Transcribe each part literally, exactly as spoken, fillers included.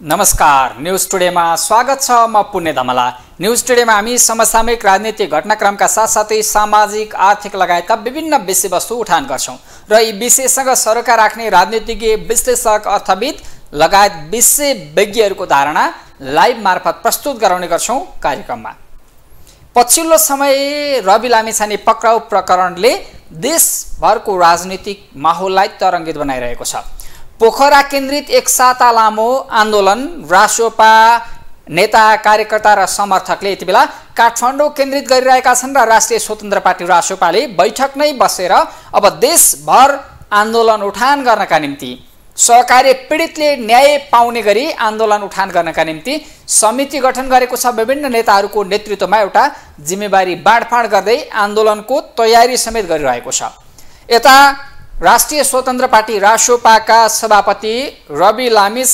नमस्कार, न्यूज टुडेमा स्वागत छ। म पुण्य धमला। न्यूज टुडेमा हामी समसामयिक राजनीतिक घटनाक्रमका साथसाथै सामाजिक, आर्थिक लगायतका विभिन्न विषयवस्तु उठान गर्छौं र यी विषयसँग सरोकार राख्ने राजनीतिज्ञ, विश्लेषक, अर्थविद लगायत विषयविज्ञहरूको धारणा लाइभ मार्फत प्रस्तुत गराउने गर्छौं कार्यक्रममा। पछिल्लो समय रवि लामिछाने पक्राउ प्रकरणले देशभरको राजनीतिक माहौललाई तरङ्गित बनाइरहेको छ। पोखरा केन्द्रित एक साता लामो आन्दोलन, रासोपा नेता, कार्यकर्ता र समर्थकले यति बेला काठमाडौँ केन्द्रित गरिरहेका छन् र राष्ट्रिय स्वतन्त्र पार्टी रासोपाले बैठक नै बसेर अब देशभर आन्दोलन उठान गर्नका निम्ति, सहकारी पीडितले न्याय पाउने गरी आन्दोलन उठान गर्नका निम्ति समिति गठन गरेको छ। विभिन्न नेताहरूको नेतृत्वमा एउटा जिम्मेवारी बाँडफाँड गर्दै आन्दोलनको तयारी समेत गरिरहेको छ। यता राष्ट्रिय स्वतन्त्र पार्टी रासोपाका सभापति रवि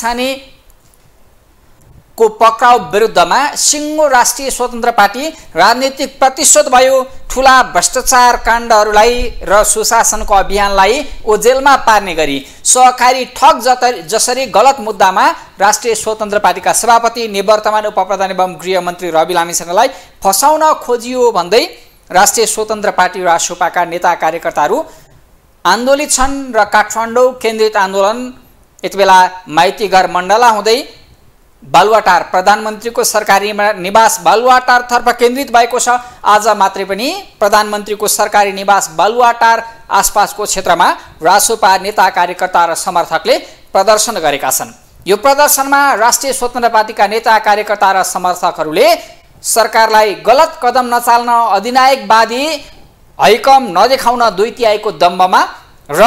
लामिछानेको पक्राउ विरुद्धमा सिङ्गो राष्ट्रिय स्वतन्त्र पार्टी राजनीतिक प्रतिशोध भयो, ठूला भ्रष्टाचार काण्डहरूलाई र सुशासनको अभियानलाई ओझेलमा पार्ने गरी सहकारी ठग जसरी गलत मुद्दामा राष्ट्रिय स्वतन्त्र पार्टीका सभापति, निवर्तमान उपप्रधान एवं गृहमन्त्री रवि लामिछानेलाई फसाउन खोजियो भन्दै राष्ट्रिय स्वतन्त्र पार्टी रासोपाका नेता कार्यकर्ताहरू आन्दोलित छन् र काठमाडौँ केन्द्रित आन्दोलन यति बेला माइतीघर मण्डला हुँदै बालुवाटार, प्रधानमन्त्रीको सरकारी निवास बालुवाटारतर्फ केन्द्रित भएको छ। आज मात्रै पनि प्रधानमन्त्रीको सरकारी निवास बालुवाटार आसपासको क्षेत्रमा रासोपा नेता, कार्यकर्ता र समर्थकले प्रदर्शन गरेका छन्। यो प्रदर्शनमा राष्ट्रिय स्वतन्त्र पार्टीका नेता, कार्यकर्ता र समर्थकहरूले सरकारलाई गलत कदम नचाल्न, अधिनायकवादी हैकम नदेखाउन दुई तिहाईको दम्बमा र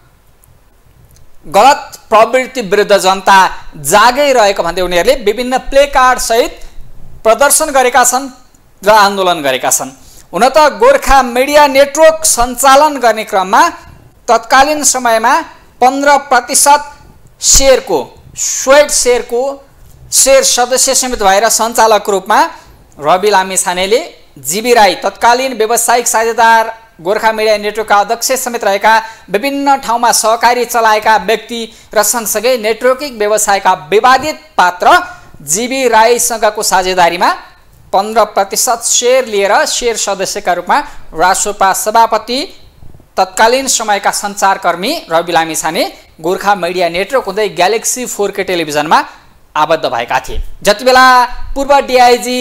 गलत प्रवृत्ति विरुद्ध जनता जागै रहेको भन्दै उनीहरूले विभिन्न प्ले कार्ड सहित प्रदर्शन गरेका छन् र आन्दोलन गरेका छन्। हुन त गोर्खा मिडिया नेटवर्क सञ्चालन गर्ने क्रममा तत्कालीन समयमा पन्ध्र प्रतिशत सेयरको स्वेट सेयरको सेयर सदस्य समेत भएर सञ्चालकको रूपमा रवि लामिछानेले, जीबी राई तत्कालीन व्यावसायिक साझेदार, गोर्खा मिडिया नेटवर्कका अध्यक्ष समेत रहेका, विभिन्न ठाउँमा सहकारी चलाएका व्यक्ति र सँगसँगै नेटवर्किङ व्यवसायका विवादित पात्र जीबी राईसँगको साझेदारीमा पन्ध्र प्रतिशत सेयर लिएर सेयर सदस्यका रूपमा रासोपा सभापति, तत्कालीन समयका सञ्चारकर्मी रवि लामिछाने गोर्खा मिडिया नेटवर्क हुँदै ग्यालेक्सी फोर के टेलिभिजनमा आबद्ध भएका थिए। जति बेला पूर्व डिआइजी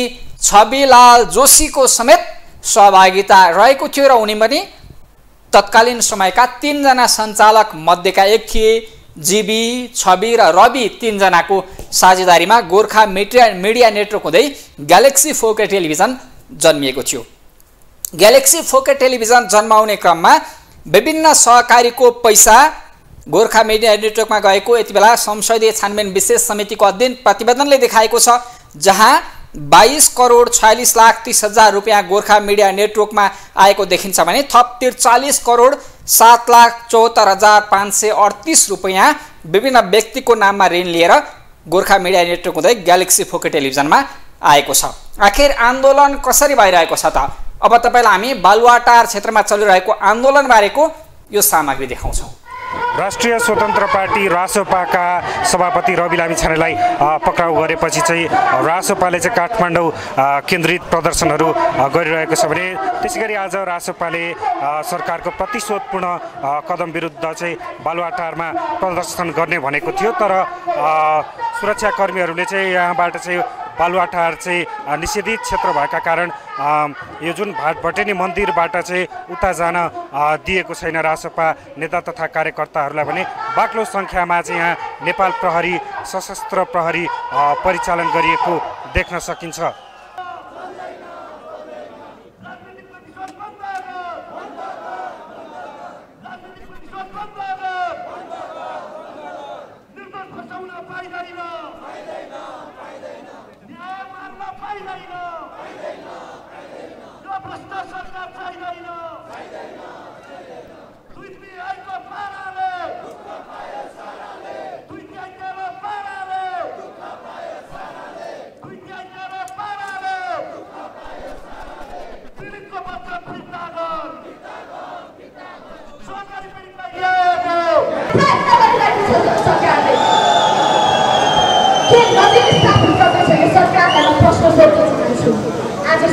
छविलाल जोशीको समेत सहभागिता रहेको थियो र उनी पनि तत्कालीन समयका तीनजना सञ्चालक मध्येका एक थिए। जीबी, छवि र रवि तीनजनाको साझेदारीमा गोर्खा मिडिया मिडिया नेटवर्क हुँदै ग्यालेक्सी फोर के टेलिभिजन जन्मिएको थियो। ग्यालेक्सी फोर के टेलिभिजन जन्माउने क्रममा विभिन्न सहकारीको पैसा गोर्खा मिडिया नेटवर्कमा गएको यति बेला संसदीय छानबिन विशेष समितिको अध्ययन प्रतिवेदनले देखाएको छ, जहाँ बाइस करोड छयालिस लाख तीस हजार रुपियाँ गोर्खा मिडिया नेटवर्कमा आएको देखिन्छ भने थप त्रिचालिस करोड सात लाख चौहत्तर हजार पाँच सय अडतिस रुपियाँ विभिन्न व्यक्तिको नाममा ऋण लिएर गोर्खा मिडिया नेटवर्क हुँदै ग्यालेक्सी फोर के टेलिभिजनमा आएको छ। आखिर आन्दोलन कसरी भइरहेको छ त? अब तपाईँलाई हामी बालुवाटार क्षेत्रमा चलिरहेको आन्दोलन बारेको यो सामग्री देखाउँछौँ। राष्ट्रिय स्वतन्त्र पार्टी रासोपाका सभापति रवि लामिछानेलाई पक्राउ गरेपछि चाहिँ रासोपाले चाहिँ काठमाडौँ केन्द्रित प्रदर्शनहरू गरिरहेको छ भने त्यसैगरी आज रासोपाले सरकारको प्रतिशोधपूर्ण कदम विरुद्ध चाहिँ बालुवाटारमा प्रदर्शन गर्ने भनेको थियो, तर सुरक्षाकर्मीहरूले चाहिँ यहाँबाट चाहिँ बालुवाटार चाहिँ निषेधित क्षेत्र भएका कारण यो जुन भाटभटेनी मन्दिरबाट चाहिँ उता जान दिएको छैन। रासोपा नेता तथा कार्यकर्ताहरूलाई भने बाक्लो सङ्ख्यामा चाहिँ यहाँ नेपाल प्रहरी, सशस्त्र प्रहरी परिचालन गरिएको देख्न सकिन्छ।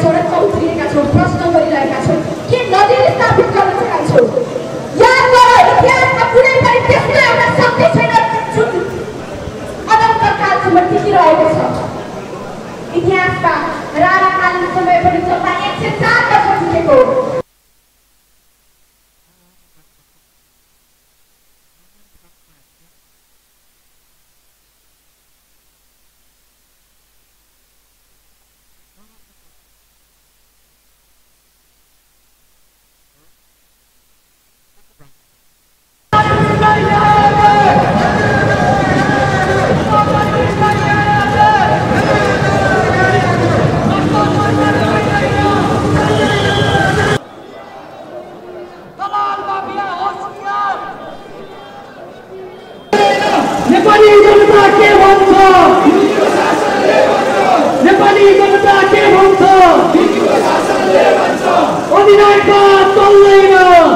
सडकमा उत्रिएका छौँ, प्रश्न गरिरहेका छौँ के नजिक स्थापित गर्न चाहन्छौँ। याद गर, इतिहासमा कुनै पनि त्यस्तो एउटा शक्ति छैन जुन अनन्तकालसम्म टिकिरहेको छ। इतिहासमा राणाकालीन समय पनि जम्मा एक सय चार वर्ष टिकेको हो। नेपाली जनता के भन्छ, नेपाली जनता के भन्छ, अधिनायक चल्दैन,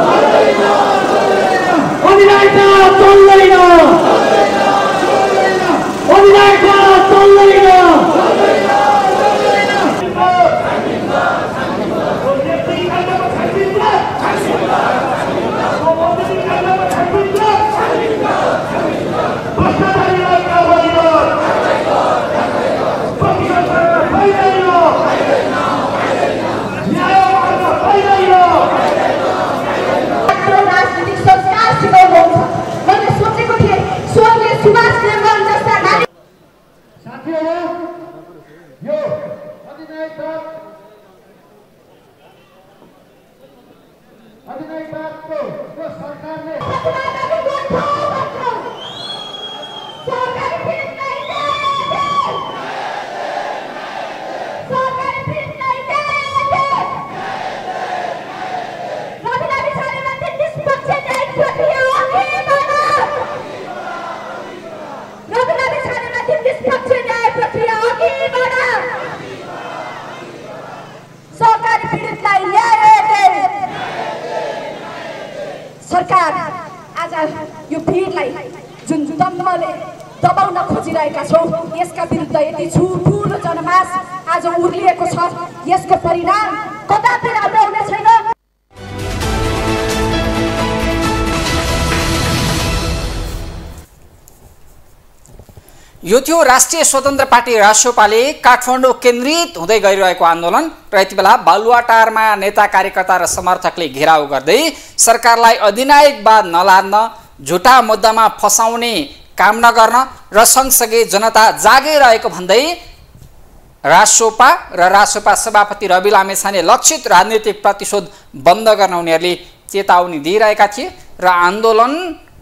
अधिनायक चल्दैन, अधिनायक चल्दैन। सरकार आज यो भिडलाई जुन दम्भले दबाउन खोजिरहेका छौँ, यसका विरुद्ध यति ठुलो जनमास आज उर्लिएको छ, यसको परिणाम कदापि राम्रो हुने छैन। यो थियो राष्ट्रिय स्वतन्त्र पार्टी रासोपाले काठमाडौँ केन्द्रित हुँदै गइरहेको आन्दोलन र यति बेला बालुवाटारमा नेता कार्यकर्ता र समर्थकले घेराउ गर्दै सरकारलाई अधिनायकवाद नलाद्न, झुटा मुद्दामा फसाउने काम नगर्न र सँगसँगै जनता जागिरहेको भन्दै रासोपा र रासोपा सभापति रवि लामिछाने लक्षित राजनीतिक प्रतिशोध बन्द गर्न उनीहरूले चेतावनी दिइरहेका थिए र आन्दोलन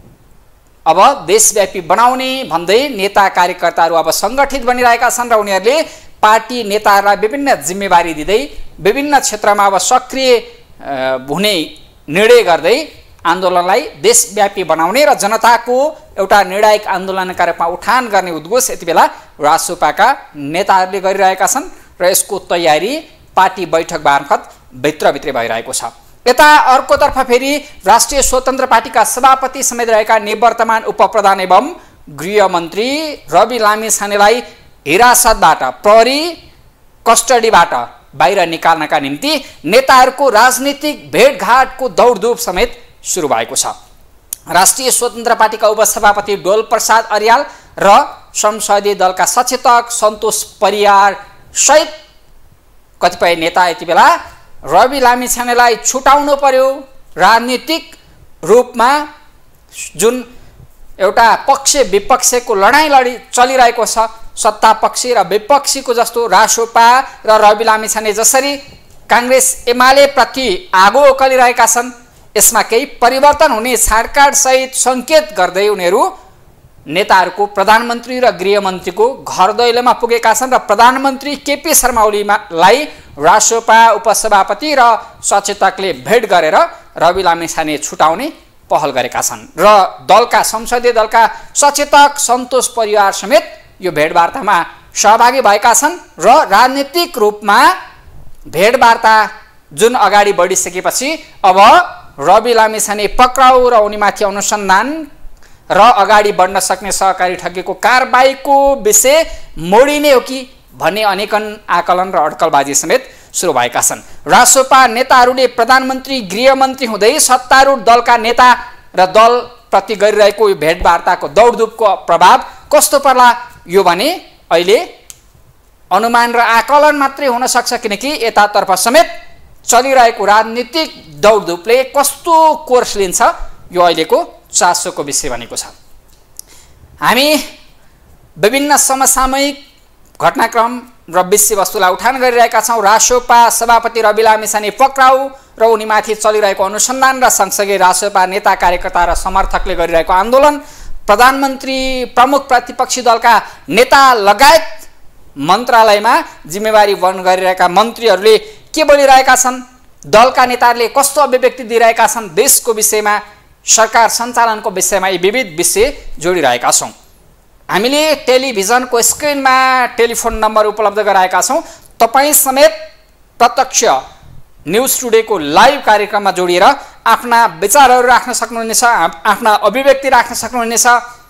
अब देशव्यापी बनाउने भन्दै नेता कार्यकर्ताहरू अब सङ्गठित बनिरहेका छन् र उनीहरूले पार्टी नेताहरूलाई विभिन्न जिम्मेवारी दिँदै विभिन्न क्षेत्रमा अब सक्रिय हुने निर्णय गर्दै आन्दोलनलाई देशव्यापी बनाउने र जनताको एउटा निर्णायक आन्दोलनका रूपमा उठान गर्ने उद्घोष यति बेला रासोपाका नेताहरूले गरिरहेका छन् र यसको तयारी पार्टी बैठक मार्फत भित्रभित्रै भइरहेको छ। यता अर्कोतर्फ फेरि राष्ट्रिय स्वतन्त्र पार्टीका सभापति समेत रहेका निवर्तमान उपप्रधान एवं गृहमन्त्री रवि लामिछानेलाई हिरासतबाट प्रहरी कस्टडीबाट बाहिर निकाल्नका निम्ति नेताहरूको राजनीतिक भेटघाटको दौडधुप समेत सुरु भएको छ। राष्ट्रिय स्वतन्त्र पार्टीका उपसभापति डोल प्रसाद अर्याल र संसदीय दलका सचेतक सन्तोष परियार सहित कतिपय नेता यति बेला रवि लामिछानेलाई छुटाउनु पर्यो, राजनीतिक रूपमा जुन एउटा पक्ष विपक्षको लडाईँ लडी चलिरहेको छ, सत्ता पक्षी र विपक्षीको जस्तो रासोपा र रवि लामिछाने जसरी काङ्ग्रेस एमाले प्रति आगो ओकलिरहेका छन्, यसमा केही परिवर्तन हुने छाडकाड सहित सङ्केत गर्दै उनीहरू नेताहरूको प्रधानमन्त्री र गृहमन्त्रीको घर दैलोमा पुगेका छन् र प्रधानमन्त्री केपी शर्मा ओलीलाई रासोपा उपसभापति र सचेतकले भेट गरेर रवि लामिछाने छुटाउने पहल गरेका छन् र दलका संसदीय दलका सचेतक सन्तोष परियार समेत यो भेटवार्तामा सहभागी भएका छन् र राजनीतिक रूपमा भेटवार्ता जुन अगाडि बढिसकेपछि अब रवि लामिछाने पक्राउ र उनीमाथि अनुसन्धान र अगाडि बढ्न सक्ने सहकारी ठगीको कारबाहीको विषय मोडिने हो कि भन्ने अनेकन आकलन र अड्कलबाजी समेत सुरु भएका छन्। रासोपा नेताहरूले प्रधानमन्त्री गृहमन्त्री हुँदै सत्तारूढ दलका नेता र दलप्रति गरिरहेको यो भेटवार्ताको दौडधुपको प्रभाव कस्तो पर्ला यो भने अहिले अनुमान र आकलन मात्रै हुन सक्छ, किनकि यतातर्फ समेत चलिरहेको राजनीतिक दौडधुपले कस्तो कोर्स लिन्छ यो अहिलेको चासोको विषय बनेको छ। हामी विभिन्न समसामयिक घटनाक्रम र विषयवस्तुलाई उठान गरिरहेका छौँ। रासोपा सभापति रवि लामिछाने पक्राउ र उनीमाथि चलिरहेको अनुसन्धान र सँगसँगै रासोपा नेता कार्यकर्ता र समर्थकले गरिरहेको आन्दोलन, प्रधानमन्त्री प्रमुख प्रतिपक्षी दलका नेता लगायत मन्त्रालयमा जिम्मेवारी वहन गरिरहेका मन्त्रीहरूले के बोलिरहेका छन्, दलका नेताहरूले कस्तो अभिव्यक्ति दिइरहेका छन्, देशको विषयमा सरकार सञ्चालनको विषयमा यी विविध विषय जोडिरहेका छौँ। हामीले टेलिभिजनको स्क्रिनमा टेलिफोन नम्बर उपलब्ध गराएका छौँ। तपाईँ समेत प्रत्यक्ष न्युज टुडेको लाइभ कार्यक्रममा जोडिएर आफ्ना विचारहरू राख्न सक्नुहुनेछ, आफ्ना अभिव्यक्ति राख्न सक्नुहुनेछ।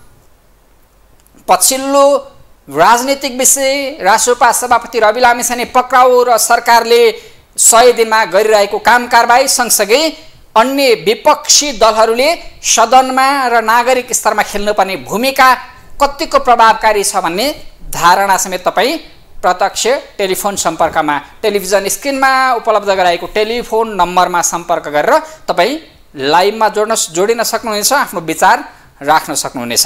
पछिल्लो राजनीतिक विषय, रासोपा सभापति रवि लामिछाने पक्राउ र सरकारले सय दिनमा गरिरहेको काम कारबाही, सँगसँगै अन्य विपक्षी दलहरूले सदनमा र नागरिक स्तरमा खेल्नुपर्ने भूमिका कतिको प्रभावकारी छ भन्ने धारणा समेत तपाईँ प्रत्यक्ष टेलिफोन सम्पर्कमा टेलिभिजन स्क्रिनमा उपलब्ध गराएको टेलिफोन नम्बरमा सम्पर्क गरेर तपाईँ लाइभमा जोड्न जोडिन सक्नुहुनेछ, आफ्नो विचार राख्न सक्नुहुनेछ।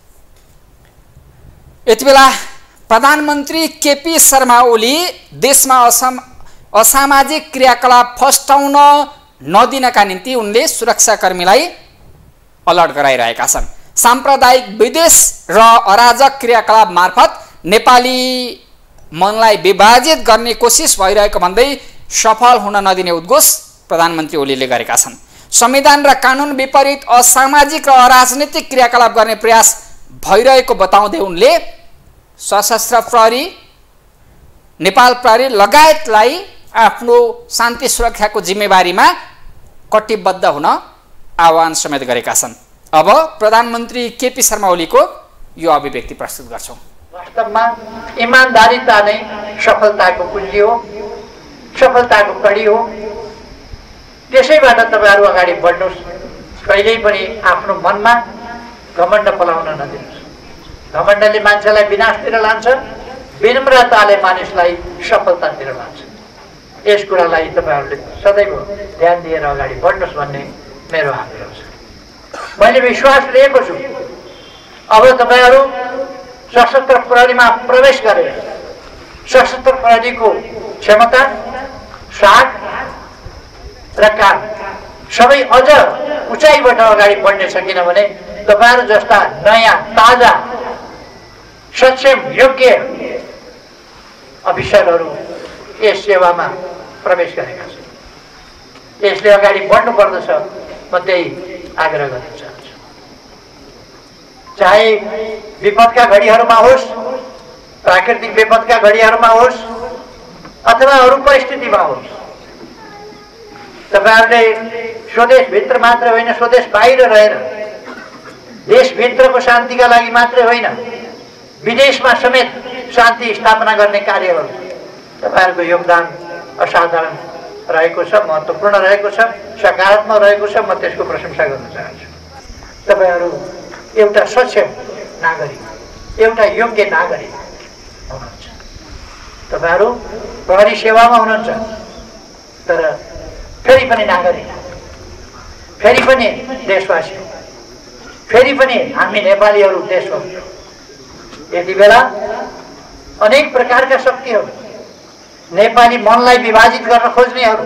यति बेला प्रधानमन्त्री केपी शर्मा ओली देशमा असम असामाजिक क्रियाकलाप फस्टाउन नदिनका निम्ति उनले सुरक्षाकर्मीलाई अलर्ट गराइरहेका छन्। साम्प्रदायिक विदेश र अराजक क्रियाकलाप मार्फत नेपाली मनलाई विभाजित गर्ने कोसिस भइरहेको भन्दै सफल हुन नदिने उद्घोष प्रधानमन्त्री ओलीले गरेका छन्। संविधान र कानुन विपरीत असामाजिक र अराजनीतिक क्रियाकलाप गर्ने प्रयास भइरहेको बताउँदै उनले सशस्त्र प्रहरी, नेपाल प्रहरी लगायतलाई आफ्नो शान्ति सुरक्षाको जिम्मेवारीमा कटिबद्ध हुन आह्वान समेत गरेका छन्। अब प्रधानमन्त्री केपी शर्मा ओलीको यो अभिव्यक्ति प्रस्तुत गर्छौँ। वास्तवमा इमानदारीता नै सफलताको कुञ्जी हो, सफलताको कडी हो। त्यसैबाट तपाईँहरू अगाडि बढ्नुहोस्। कहिल्यै पनि आफ्नो मनमा घमण्ड पलाउन नदिनुहोस्। घमण्डले मान्छेलाई विनाशतिर लान्छ, विनम्रताले मानिसलाई सफलतातिर लान्छ। यस कुरालाई तपाईँहरूले सदैव ध्यान दिएर अगाडि बढ्नुहोस् भन्ने मेरो आग्रह छ। मैले विश्वास लिएको छु अब तपाईँहरू सशस्त्र प्रहरीमा प्रवेश गरेर सशस्त्र प्रहरीको क्षमता, साख र काम सबै अझ उचाइबाट अगाडि बढ्नेछ। किनभने तपाईँहरू जस्ता नयाँ ताजा सक्षम योग्य अफिसरहरू यस सेवामा प्रवेश गरेका छन्। यसले अगाडि बढ्नु पर्दछ, म त्यही आग्रह गर्न चाहन्छु। चाहे विपदका घडीहरूमा होस्, प्राकृतिक विपदका घडीहरूमा होस् अथवा अरू परिस्थितिमा होस्, तपाईँहरूले स्वदेशभित्र मात्र होइन, स्वदेश बाहिर रहेर देशभित्रको शान्तिका लागि मात्रै होइन, विदेशमा समेत शान्ति स्थापना गर्ने कार्यहरू तपाईँहरूको योगदान असाधारण रहेको छ, महत्त्वपूर्ण रहेको छ, सकारात्मक रहेको छ। म त्यसको प्रशंसा गर्न चाहन्छु। तपाईँहरू एउटा सक्षम नागरिक, एउटा योग्य नागरिक हुनुहुन्छ। तपाईँहरू प्रहरी सेवामा हुनुहुन्छ, तर फेरि पनि नागरिक, फेरि पनि देशवासी, फेरि पनि हामी नेपालीहरू देशवासी। यति बेला अनेक प्रकारका शक्तिहरू, नेपाली मनलाई विभाजित गर्न खोज्नेहरू,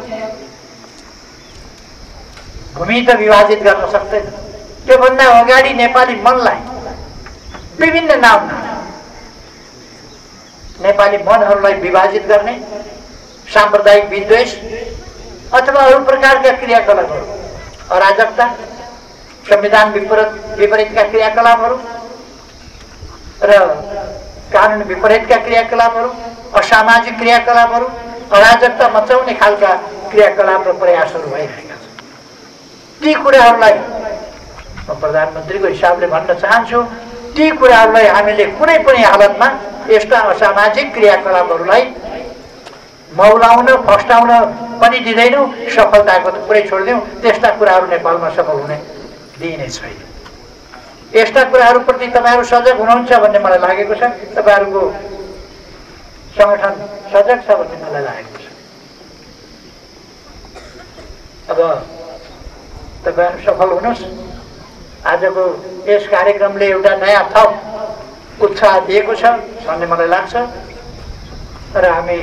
भूमि त विभाजित गर्न सक्दैन, त्योभन्दा अगाडि नेपाली मनलाई विभिन्न नाममा नेपाली मनहरूलाई विभाजित गर्ने साम्प्रदायिक विद्वेष अथवा अरू प्रकारका क्रियाकलापहरू, अराजकता, संविधान विपरीत विपरीतका क्रियाकलापहरू र कानुन विपरीतका क्रियाकलापहरू, असामाजिक क्रियाकलापहरू, अराजकता मचाउने खालका क्रियाकलाप र प्रयासहरू भइरहेका छन्। ती कुराहरूलाई म प्रधानमन्त्रीको हिसाबले भन्न चाहन्छु, ती कुराहरूलाई हामीले कुनै पनि हालतमा यस्ता असामाजिक क्रियाकलापहरूलाई मौलाउन फस्टाउन पनि दिँदैनौँ, सफलताको त पुरै छोडिदिउँ। त्यस्ता कुराहरू नेपालमा सफल हुने दिइने छैन। यस्ता कुराहरूप्रति तपाईँहरू सजग हुनुहुन्छ भन्ने मलाई लागेको छ। तपाईँहरूको सङ्गठन सजग छ भन्ने मलाई लागेको छ। अब तपाईँहरू सफल हुनुहोस्। आजको यस कार्यक्रमले एउटा नयाँ थप उत्साह दिएको छ भन्ने मलाई लाग्छ र हामी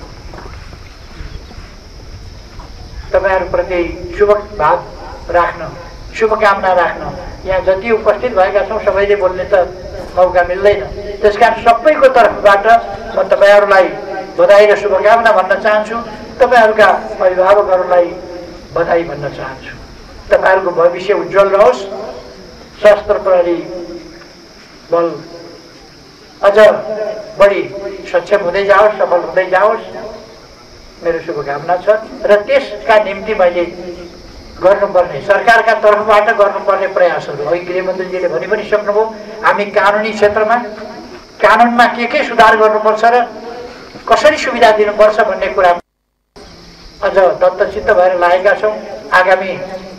तपाईँहरूप्रति शुभ भाव राख्न, शुभकामना राख्न यहाँ जति उपस्थित भएका छौँ सबैले बोल्ने त मौका मिल्दैन। त्यसकारण सबैको तर्फबाट म तपाईँहरूलाई बधाई र शुभकामना भन्न चाहन्छु। तपाईँहरूका अभिभावकहरूलाई बधाई भन्न चाहन्छु। तपाईँहरूको भविष्य उज्जवल रहोस्। सशस्त्र प्रहरी बल अझ बढी सक्षम हुँदै जाओस्, सफल हुँदै जाओस्, मेरो शुभकामना छ। र त्यसका निम्ति मैले गर्नुपर्ने सरकारका तर्फबाट गर्नुपर्ने प्रयासहरू अघि गृहमन्त्रीजीले भनि पनि सक्नुभयो। हामी कानुनी क्षेत्रमा कानुनमा के के सुधार गर्नुपर्छ र कसरी सुविधा दिनुपर्छ भन्ने कुरा अझ दत्तचित्त भएर लागेका छौँ। आगामी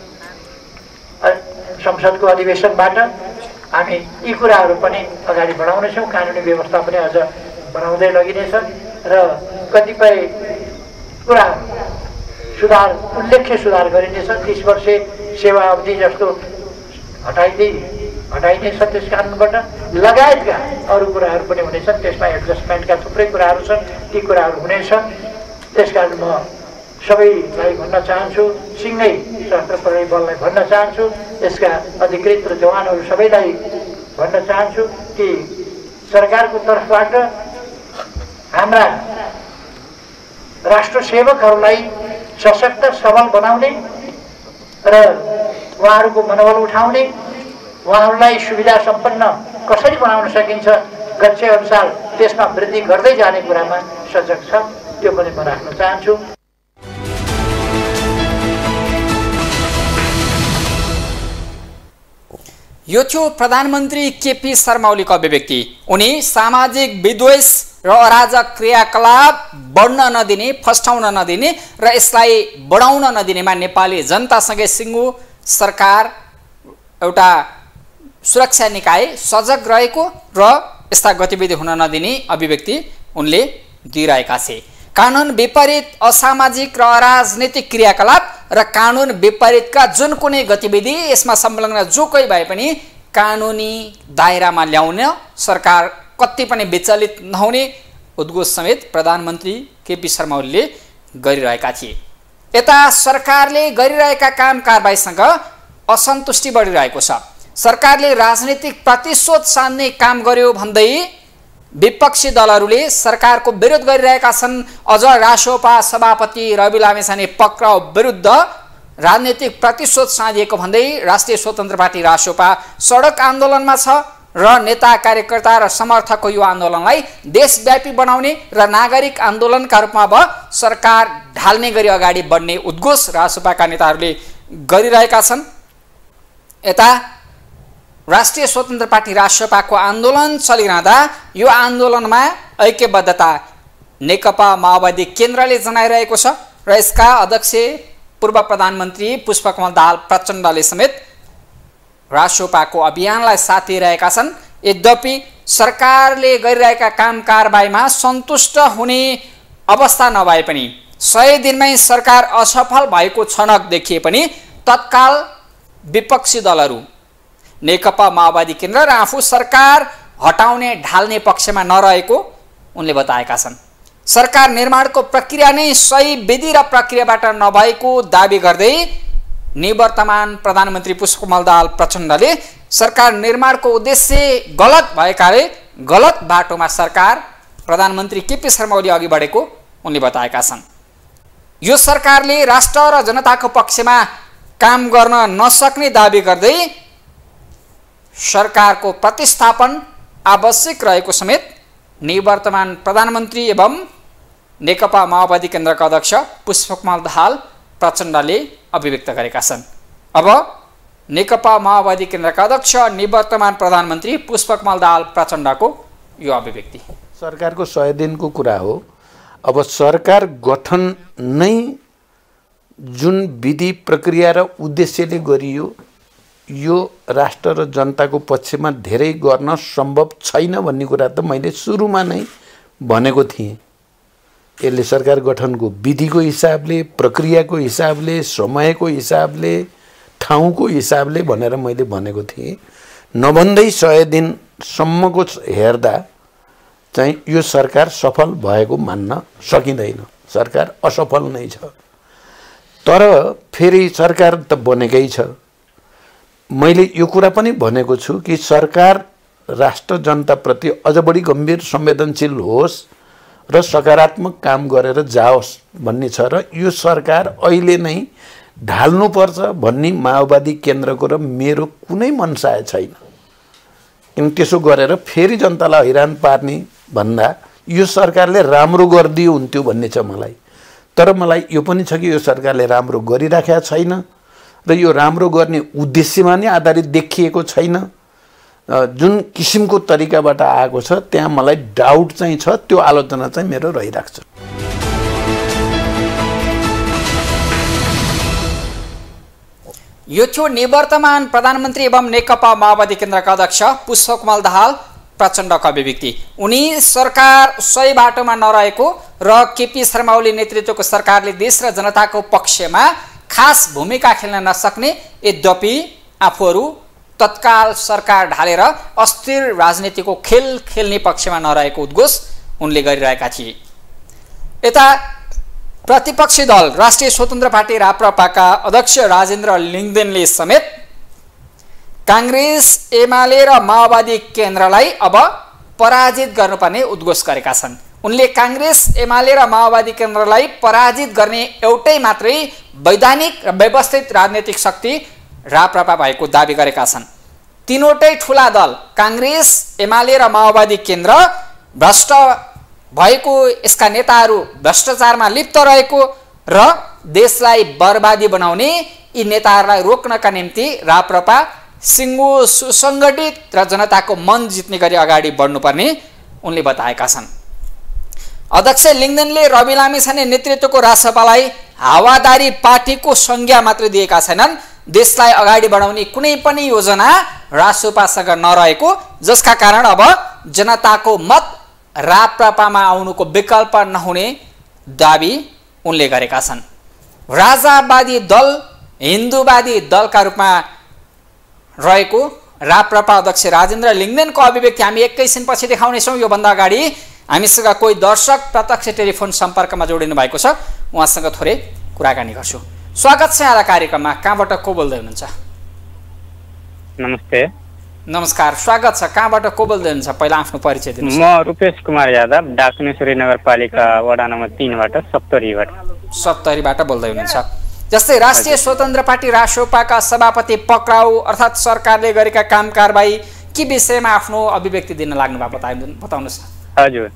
संसदको अधिवेशनबाट हामी यी कुराहरू पनि अगाडि बढाउनेछौँ। कानुनी व्यवस्था पनि अझ बनाउँदै लगिनेछ र कतिपय कुरा सुधार उल्लेख्य सुधार गरिनेछ। तीस वर्षे सेवा अवधि जस्तो हटाइदिए हटाइनेछ त्यस कारणबाट लगायतका अरू कुराहरू पनि हुनेछन्। त्यसमा एडजस्टमेन्टका थुप्रै कुराहरू छन्, ती कुराहरू हुनेछ। त्यस कारण म सबैलाई भन्न चाहन्छु, सिँगै सशस्त्र प्रहरी बललाई भन्न चाहन्छु, यसका अधिकृत र जवानहरू सबैलाई भन्न चाहन्छु कि सरकारको तर्फबाट हाम्रा राष्ट्र सेवकहरूलाई सशक्त सबल बनाउने र उहाँहरूको मनोबल उठाउने, उहाँहरूलाई सुविधा सम्पन्न कसरी बनाउन सकिन्छ गच्छे अनुसार त्यसमा वृद्धि गर्दै जाने कुरामा सजग छ। त्यो पनि म राख्न चाहन्छु। यो थियो प्रधानमन्त्री केपी शर्मा ओलीको अभिव्यक्ति। उनी सामाजिक विद्वेष र अराजक क्रियाकलाप बढ्न नदिने, फस्टाउन नदिने र यसलाई बढाउन नदिनेमा नेपाली जनतासँगै सिङ्गो सरकार एउटा सुरक्षा निकाय सजग रहेको र यस्ता गतिविधि हुन नदिने अभिव्यक्ति उनले दिइरहेका छे। कानुन विपरीत असामाजिक र अराजनीतिक क्रियाकलाप र कानुन विपरीतका जुन कुनै गतिविधि यसमा संलग्न जो कोही भए पनि कानुनी दायरामा ल्याउन सरकार कति पनि विचलित नहुने उद्घोष समेत प्रधानमन्त्री केपी शर्मा ओलीले गरिरहेका थिए। यता सरकारले गरिरहेका काम कारबाहीसँग असन्तुष्टि बढिरहेको छ। सरकारले राजनीतिक प्रतिशोध सान्ने काम गर्यो भन्दै विपक्षी दलहरूले सरकारको विरोध गरिरहेका छन्। अझ रासोपा सभापति रवि लामिछाने पक्राउ विरुद्ध राजनीतिक प्रतिशोध साधिएको भन्दै राष्ट्रिय स्वतन्त्र पार्टी रासोपा सडक आन्दोलनमा छ र नेता कार्यकर्ता र समर्थकको यो आन्दोलनलाई देशव्यापी बनाउने र नागरिक आन्दोलनका रूपमा अब सरकार ढाल्ने गरी अगाडि बढ्ने उद्घोष रासोपाका नेताहरूले गरिरहेका छन्। यता राष्ट्रिय स्वतन्त्र पार्टी रासोपाको आन्दोलन चलिरहँदा यो आन्दोलनमा ऐक्यबद्धता नेकपा माओवादी केन्द्रले जनाइरहेको छ र यसका अध्यक्ष पूर्व प्रधानमन्त्री पुष्पकमल दाहाल प्रचण्डले समेत रासोपाको अभियानलाई साथ दिइरहेका छन्। यद्यपि सरकारले गरिरहेका काम कारबाहीमा सन्तुष्ट हुने अवस्था नभए पनि सय दिनमै सरकार असफल भएको छनक देखिए पनि तत्काल विपक्षी दलहरू नेकपा माओवादी केन्द्र र आफू सरकार हटाउने ढाल्ने पक्षमा नरहेको उनले बताएका छन्। सरकार निर्माणको प्रक्रिया नै सही विधि र प्रक्रियाबाट नभएको दाबी गर्दै निवर्तमान प्रधानमन्त्री पुष्पकमल दाहाल प्रचण्डले सरकार निर्माणको उद्देश्य गलत भएकाले गलत बाटोमा सरकार प्रधानमन्त्री केपी शर्मा ओली अघि बढेको उनले बताएका छन्। यो सरकारले राष्ट्र र जनताको पक्षमा काम गर्न नसक्ने दाबी गर्दै सरकारको प्रतिस्थापन आवश्यक रहेको समेत निवर्तमान प्रधानमन्त्री एवं नेकपा माओवादी केन्द्रका अध्यक्ष पुष्पकमल दाहाल प्रचण्डले अभिव्यक्त गरेका छन्। अब नेकपा माओवादी केन्द्रका अध्यक्ष निवर्तमान प्रधानमन्त्री पुष्पकमल दाहाल प्रचण्डको यो अभिव्यक्ति। सरकारको सय दिनको कुरा हो। अब सरकार गठन नै जुन विधि प्रक्रिया र उद्देश्यले गरियो यो राष्ट्र र जनताको पक्षमा धेरै गर्न सम्भव छैन भन्ने कुरा त मैले सुरुमा नै भनेको थिएँ। यसले सरकार गठनको विधिको हिसाबले, प्रक्रियाको हिसाबले, समयको हिसाबले, ठाउँको हिसाबले भनेर मैले भनेको थिएँ। नभन्दै सय दिनसम्मको हेर्दा चाहिँ यो सरकार सफल भएको मान्न सकिँदैन। सरकार असफल नै छ। तर फेरि सरकार त बनेकै छ। मैले यो कुरा पनि भनेको छु कि सरकार राष्ट्र जनताप्रति अझ बढी गम्भीर संवेदनशील होस् र सकारात्मक काम गरेर जाओस् भन्ने छ र यो सरकार अहिले नै ढाल्नुपर्छ भन्ने माओवादी केन्द्रको र मेरो कुनै मनसाय छैन। किन त्यसो गरेर फेरि जनतालाई हैरान पार्ने भन्दा यो सरकारले राम्रो गरिदियो हुन्थ्यो भन्ने छ मलाई। तर मलाई यो पनि छ कि यो सरकारले राम्रो गरिराखेका छैन र यो राम्रो गर्ने उद्देश्यमा नै आधारित देखिएको छैन। जुन किसिमको तरिकाबाट आएको छ त्यहाँ मलाई डाउट चाहिँ छ। त्यो आलोचना चाहिँ मेरो रहिरहेको छ। यो थियो निवर्तमान प्रधानमन्त्री एवं नेकपा माओवादी केन्द्रका अध्यक्ष पुष्पकमल दाहाल प्रचण्डको अभिव्यक्ति। उनी सरकार सही बाटोमा नरहेको र केपी शर्मा ओली नेतृत्वको सरकारले देश र जनताको पक्षमा खास भूमिका खेल्न नसक्ने, यद्यपि आफूहरू तत्काल सरकार ढालेर अस्थिर राजनीतिको खेल खेल्ने पक्षमा नरहेको उद्घोष उनले गरिरहेका थिए। यता प्रतिपक्षी दल राष्ट्रिय स्वतन्त्र पार्टी राप्रपाका अध्यक्ष राजेन्द्र लिङ्गदेनले समेत काङ्ग्रेस, एमाले र माओवादी केन्द्रलाई अब पराजित गर्नुपर्ने उद्घोष गरेका छन्। उनले काङ्ग्रेस, एमाले र माओवादी केन्द्रलाई पराजित गर्ने एउटै मात्रै वैधानिक र व्यवस्थित राजनीतिक शक्ति राप्रपा भएको दावी गरेका छन्। तीनवटै ठुला दल काङ्ग्रेस, एमाले र माओवादी केन्द्र भ्रष्ट भएको, यसका नेताहरू भ्रष्टाचारमा लिप्त रहेको र देशलाई बर्बादी बनाउने यी नेताहरूलाई रोक्नका निम्ति राप्रपा सिङ्गो सुसङ्गठित र जनताको मन जित्ने गरी अगाडि बढ्नुपर्ने उनले बताएका छन्। अध्यक्ष लिङ्गदेनले रवि लामिछाने नेतृत्वको राप्रपालाई हावादारी पार्टीको संज्ञा मात्र दिएका छैनन्। देशलाई अगाडि बढाउने कुनै पनि योजना राप्रपासँग नरहेको, जसका कारण अब जनताको मत राप्रपामा आउनुको विकल्प नहुने दावी उनले गरेका छन्। राजावादी दल, हिन्दूवादी दलका रूपमा रहेको राप्रपा अध्यक्ष राजेन्द्र लिङ्गदेनको अभिव्यक्ति हामी एकैछिनपछि देखाउनेछौँ। योभन्दा अगाडि हामीसँग कोही दर्शक प्रत्यक्ष टेलिफोन सम्पर्कमा जोडिनु भएको छ। उहाँसँग थोरै कुराकानी गर्छु। स्वागत छ यहाँलाई कार्यक्रममा। कहाँबाट को बोल्दै हुनुहुन्छ? नमस्ते। नमस्कार, स्वागत छ। कहाँबाट को बोल्दै हुनुहुन्छ? पहिला आफ्नो परिचय दिनुहोस्। म रूपेश कुमार यादव, डाकुनेश्वरी नगरपालिका वडा नम्बर तीनबाट सप्तरीबाट सप्तरीबाट बोल्दै हुनुहुन्छ। जस्तै राष्ट्रिय स्वतन्त्र पार्टी रासोपाका सभापति पक्राउ अर्थात् सरकारले गरेका काम कारबाही के विषयमा आफ्नो अभिव्यक्ति दिन लाग्नु भयो बताउनुहोस् न। हजुर,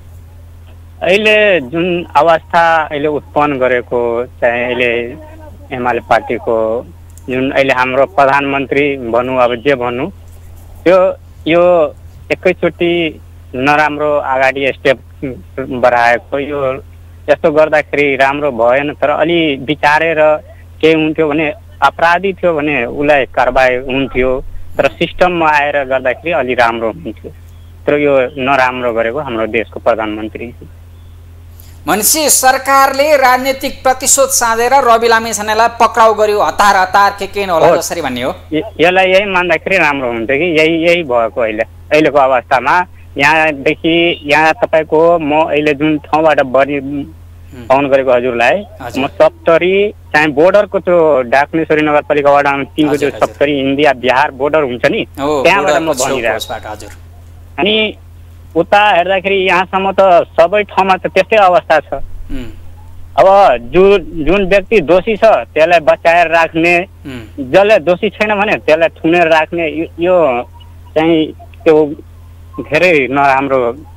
अहिले जुन अवस्था अहिले उत्पन्न गरेको चाहिँ अहिले एमाले पार्टीको जुन अहिले हाम्रो प्रधानमन्त्री भनौँ अब जे भनौँ त्यो यो एकैचोटि नराम्रो अगाडि स्टेप बढाएको, यो यस्तो गर्दाखेरि राम्रो भएन। तर अलि विचारेर केही हुन्थ्यो भने, अपराधी थियो भने उसलाई कारबाही हुन्थ्यो, तर सिस्टममा आएर गर्दाखेरि अलि राम्रो हुन्थ्यो। तर यो नराम्रो गरेको हाम्रो देशको प्रधानमन्त्री। भनेपछि सरकारले राजनीतिक प्रतिशोध साँधेर रवि लामिछानेलाई पक्राउ गर्यो, हतार हतार के के होला जसरी भन्ने हो। यसलाई यही मान्दाखेरि राम्रो हुन्थ्यो कि यही यही भएको अहिले अहिलेको अवस्थामा। यहाँदेखि यहाँ तपाईँको म अहिले जुन ठाउँबाट बढी फोन गरेको हजुरलाई, म सप्तरी चाहिँ बोर्डरको त्यो डाकुनेश्वरी नगरपालिका वडा तिनको त्यो सप्तरी इन्डिया बिहार बोर्डर हुन्छ नि, त्यहाँबाट म भनिरहेको। अनि उता हेर्दाखेरि यहाँसम्म त सबै ठाउँमा त त्यस्तै अवस्था छ। अब जुन जुन व्यक्ति दोषी छ त्यसलाई बचाएर राख्ने, जसले दोषी छैन भने त्यसलाई थुनेर राख्ने, यो चाहिँ त्यो धेरै नराम्रो।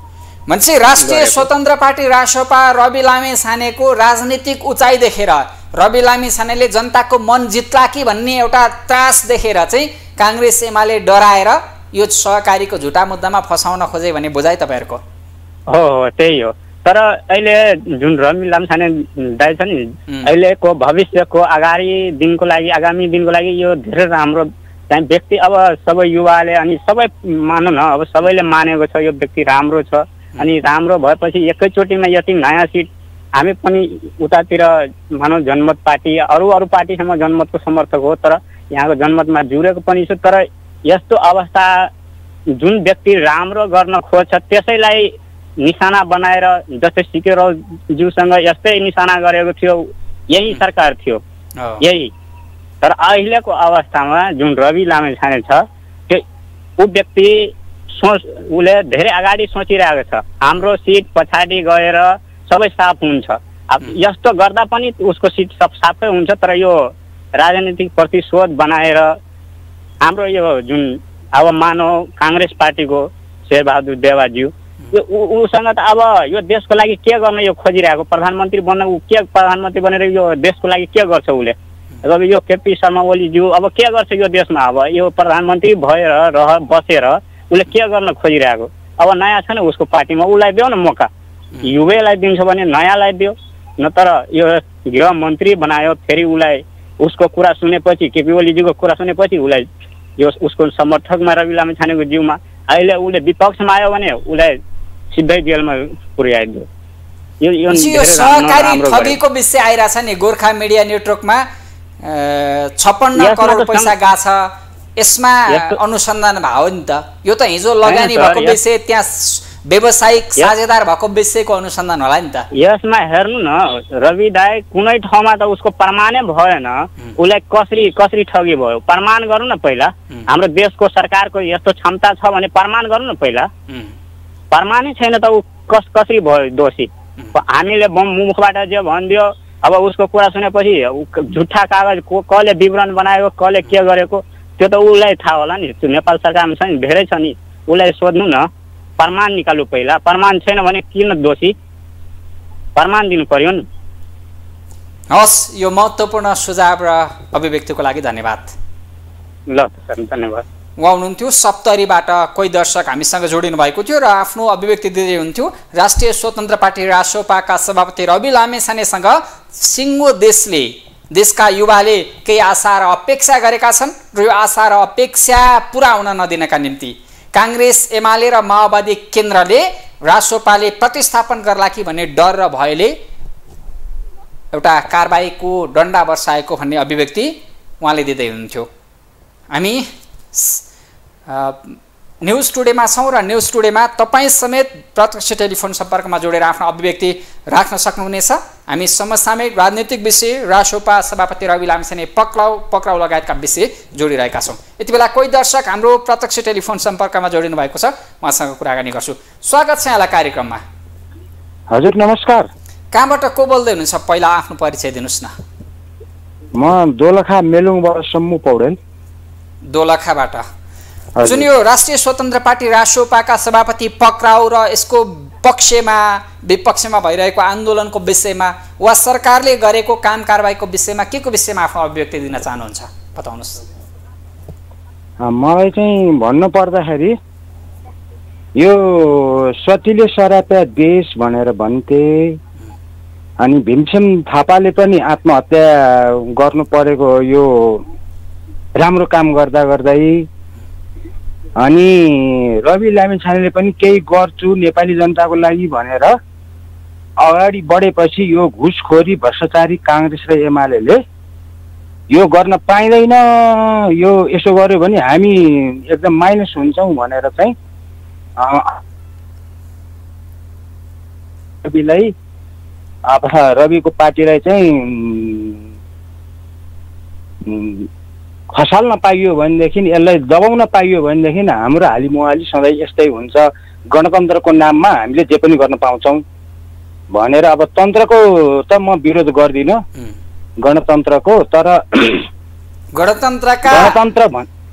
मान्छे राष्ट्रिय स्वतन्त्र पार्टी रासोपा रवि लामिछानेको राजनीतिक उचाइ देखेर रवि लामिछानेले जनताको मन जित्ला कि भन्ने एउटा त्रास देखेर चाहिँ काङ्ग्रेस एमाले डराएर यो सहकारीको झुटा मुद्दामा फसाउन खोजे भन्ने बुझाइ तपाईँहरूको? हो हो त्यही हो। तर अहिले जुन रवि लामिछाने दाइ छ नि, अहिलेको भविष्यको अगाडि दिनको लागि आगामी दिनको लागि यो धेरै राम्रो चाहिँ व्यक्ति अब सबै युवाले अनि सबै मानौँ न, अब सबैले मानेको छ यो व्यक्ति राम्रो छ। अनि राम्रो भएपछि एकैचोटिमा यति नयाँ सिट हामी पनि उतातिर मानव जनमत पार्टी अरू अरू पार्टीसँग जनमतको समर्थक हो, तर यहाँको जनमतमा जुरेको पनि छु। तर यस्तो अवस्था जुन व्यक्ति राम्रो गर्न खोज्छ त्यसैलाई निशाना बनाएर, जस्तै सिके रावज्यूसँग यस्तै निशाना गरेको थियो, यही सरकार थियो यही। तर अहिलेको अवस्थामा जुन रवि लामिछाने छ त्यो ऊ व्यक्ति सोच उसले धेरै अगाडि सोचिरहेको छ, हाम्रो सिट पछाडि गएर सबै साफ हुन्छ। अब यस्तो गर्दा पनि उसको सिट सब साफै हुन्छ। तर यो राजनीतिक प्रतिशोध बनाएर हाम्रो यो जुन अब मानव काङ्ग्रेस पार्टीको शेरबहादुर देवाज्यू यो उसँग त अब यो देशको लागि के गर्न यो खोजिरहेको, प्रधानमन्त्री बन्न ऊ के प्रधानमन्त्री बनेर यो देशको लागि के गर्छ उसले? अब यो केपी शर्मा ओलीज्यू अब के गर्छ यो देशमा? अब यो प्रधानमन्त्री भएर रह बसेर उसले के गर्न खोजिरहेको? अब नयाँ छ नि उसको पार्टीमा, उसलाई दियो न मौका, युवालाई दिन्छ भने नयाँलाई दियो न। तर यो गृह मन्त्री बनायो, फेरि उसलाई उसको कुरा सुनेपछि, केपी ओलीज्यूको कुरा सुनेपछि उसलाई यो उसको समर्थकमा रवि लामिछानेको जिउमा अहिले उसले विपक्षमा आयो भने उसलाई सिधै जेलमा पुर्याइदियो। यो यो सहकारी ठगीको विषय आइरहेछ नि गोर्खा मिडिया नेटवर्कमा, छप्पन्न करोड पैसा गएछ, यसमा अनुसन्धान भयो नि त। यो त हिजो लगानी भएको विषय, त्यहाँ व्यवसायिक साझेदार भएको विषयको अनुसन्धान होला नि त। यसमा हेर्नु न रवि दाइ, कुनै ठाउँमा त उसको प्रमाणै भएन, उसलाई कसरी कसरी ठगी भयो प्रमाण गर्नु न पहिला। हाम्रो देशको सरकारको यस्तो क्षमता छ भने प्रमाण गर्नु न पहिला। प्रमाणै छैन त ऊ कस कसरी भयो दोषी? हामीले मुखबाट जे भनिदियो, अब उसको कुरा सुनेपछि झुट्टा कागज को कसले विवरण बनाएको, कसले के गरेको त्यो त उसलाई थाहा होला नि। त्यो नेपाल सरकारमा छ नि, धेरै छ नि, उसलाई सोध्नु न, प्रमाण निकाल्नु पहिला। प्रमाण छैन भने किन दोषी? प्रमाण दिनु पर्यो नि। हस्, यो महत्त्वपूर्ण सुझाव र अभिव्यक्तिको लागि धन्यवाद। ल सर, धन्यवाद। उहाँ हुनुहुन्थ्यो सप्तरीबाट कोही दर्शक हामीसँग जोडिनु भएको थियो र आफ्नो अभिव्यक्ति दिँदै हुन्थ्यो। राष्ट्रिय स्वतन्त्र पार्टी रासोपाका सभापति रवि लामिछानेसँग सिङ्गो देशले, देशका युवाले केही आशा र अपेक्षा गरेका छन् र यो आशा र अपेक्षा पुरा हुन नदिनका निम्ति काङ्ग्रेस एमाले र माओवादी केन्द्रले रासोपाले प्रतिस्थापन गर्ला कि भन्ने डर र भयले एउटा कारबाहीको डन्डा बर्साएको भन्ने अभिव्यक्ति उहाँले दिँदै हुनुहुन्थ्यो। हामी न्युज टुडेमा छौँ र न्युज टुडेमा तपाईँ समेत प्रत्यक्ष टेलिफोन सम्पर्कमा जोडेर आफ्नो अभिव्यक्ति राख्न सक्नुहुनेछ। हामी समसामयिक राजनीतिक विषय, रासोपा सभापति रवि लामिछाने पक्राउ पक्राउ लगायतका विषय जोडिरहेका छौँ। यति बेला कोही दर्शक हाम्रो प्रत्यक्ष टेलिफोन सम्पर्कमा जोडिनु भएको छ, उहाँसँग कुराकानी गर्छु। स्वागत छ यहाँलाई कार्यक्रममा। हजुर नमस्कार। कहाँबाट को बोल्दै हुनुहुन्छ? पहिला आफ्नो परिचय दिनुहोस् न। म दोलखा मेलुङबाट सम्मु पौडेल। दोलखाबाट। जुन यो राष्ट्रिय स्वतन्त्र पार्टी रासोपाका सभापति पक्राउ र यसको पक्षमा विपक्षमा भइरहेको आन्दोलनको विषयमा वा सरकारले गरेको काम कारबाहीको विषयमा के को विषयमा आफ्नो अभिव्यक्ति दिन चाहनुहुन्छ? बताउनुहोस्। मलाई चाहिँ भन्नु पर्दाखेरि यो सतीले सराप्या देश भनेर भन्थे, अनि भीमसेन थापाले पनि आत्महत्या गर्नु परेको यो राम्रो काम गर्दा गर्दै, अनि रवि लामिछानेले पनि केही गर्छु नेपाली जनताको लागि भनेर अगाडि बढेपछि यो घुसखोरी भ्रष्टाचारी काङ्ग्रेस र एमाले यो गर्न पाइँदैन, यो यसो गर्यो भने हामी एकदम माइनस हुन्छौँ भनेर चाहिँ रविलाई अब रविको पार्टीलाई चाहिँ खसाल्न पाइयो भनेदेखि, यसलाई दबाउन पाइयो भनेदेखि हाम्रो हालिमुहाली सधैँ यस्तै हुन्छ, गणतन्त्रको नाममा हामीले जे पनि गर्न पाउँछौँ भनेर। अब तन्त्रको त म विरोध गर्दिनँ गणतन्त्रको, तर गणतन्त्रका गणतन्त्र